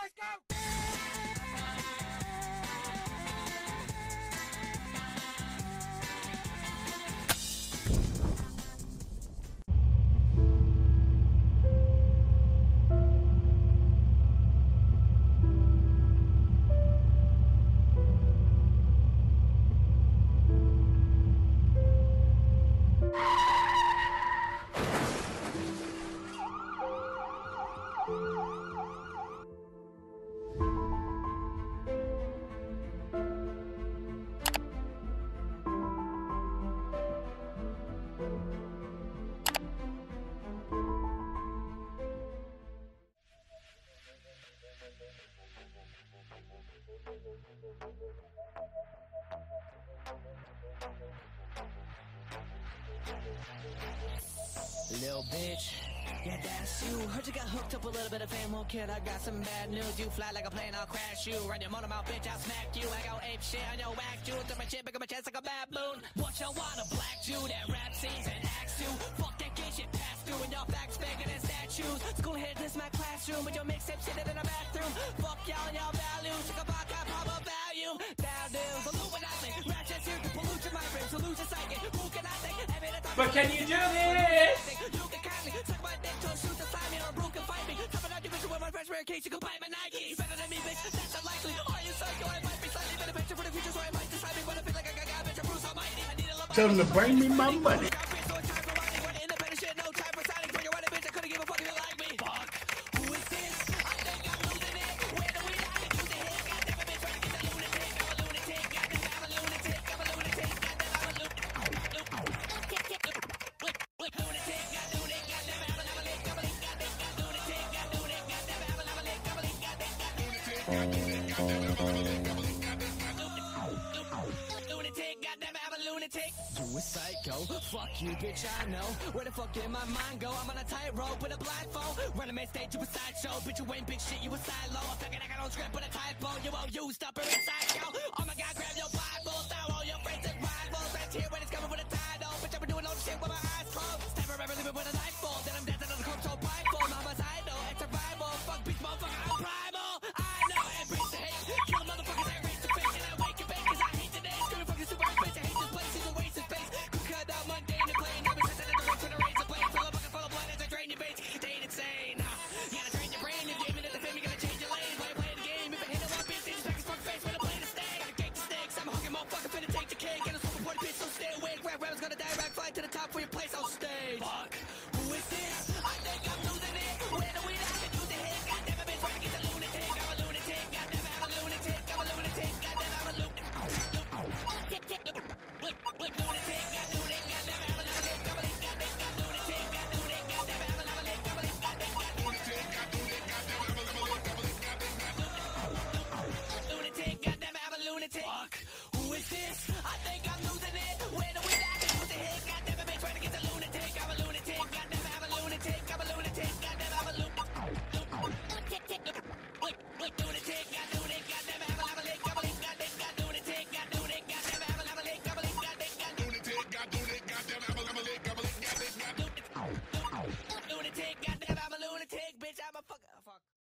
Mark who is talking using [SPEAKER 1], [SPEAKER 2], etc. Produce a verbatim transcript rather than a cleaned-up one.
[SPEAKER 1] Little bitch, yeah, that's you. Heard you got hooked up a little bit of fame, well, kid, I got some bad news. You fly like a plane, I'll crash you. Run your motor mouth, bitch, I'll smack you. I go ape shit on your whack you. Throw my shit, pick up my chest like a baboon. What you want, a black Jew that rap scenes and acts you. Fuck that gay shit, pass through, and y'all facts bigger than statues. School here, this my classroom, with your mixtape shit in the bathroom. Fuck y'all and y'all values, took a vodka, proper value. Down deals, Illuminati, ratchet here to pollute your mind frame, so lose your psychic. Who can I think?
[SPEAKER 2] But can you do this?
[SPEAKER 1] You can kindly suck my dick to a shoot to sign me or a broken fight me. Top it out your vision with my fresh rare case, you can buy my Nike. You better than me, bitch, that's unlikely. Are you psycho? I might be slightly better picture for the future, so I might decide me when I feel like I got bitch, I'm Bruce Almighty. I need a love.
[SPEAKER 3] Tell them to bring me my money.
[SPEAKER 1] Independent shit, no time for signing for your wedding, bitch. I couldn't give a fuck if you like me. Fuck. Who is this? I think I'm losing it. Where do we like to use the hit? Goddamn it, bitch, trying to get the lunatic. I'm a lunatic. Goddamn, I'm a lunatic. I'm a lunatic. Goddamn, I'm a lunatic. You a psycho, fuck you, bitch, I know. Where the fuck did my mind go? I'm on a tightrope with a blindfold. Running main stage, you a sideshow. Bitch, you ain't big shit, you a silo. I'm thinking I got no script with a typo. You all used up or inside, yo. Oh my god, grab your Bible. Throw all your friends and rivals. That's here when it's coming with a title. Bitch, I've been doing all the shit with my eyes closed. Never ever leaving with a knife full. Then I'm dancing on the coke so prideful. Mama's idol, it's survival. Fuck bitch, motherfucker, I'm primal. I know, embrace the hate. Kill motherfuckers, I raise the face. And I wake and bake, cause I hate today. Screaming fucking super bitch, I hate this place. It's a waste of space. Cut out mundane and plain. Never said that the road to the razor blade. Fill a bucket full of blood as I drain your base. It ain't insane. You gotta train your brain. You're gaming at the fame. You gotta change your lane. Play, play the game. If I hit a one bitch, then back his fucking face. When I play the stake. Gotta cake the stakes. I'm a hooking motherfucker. Finna take the cake. Get a super party bitch, so stay awake. Rap rappers gonna die. Back fly to the top for your place.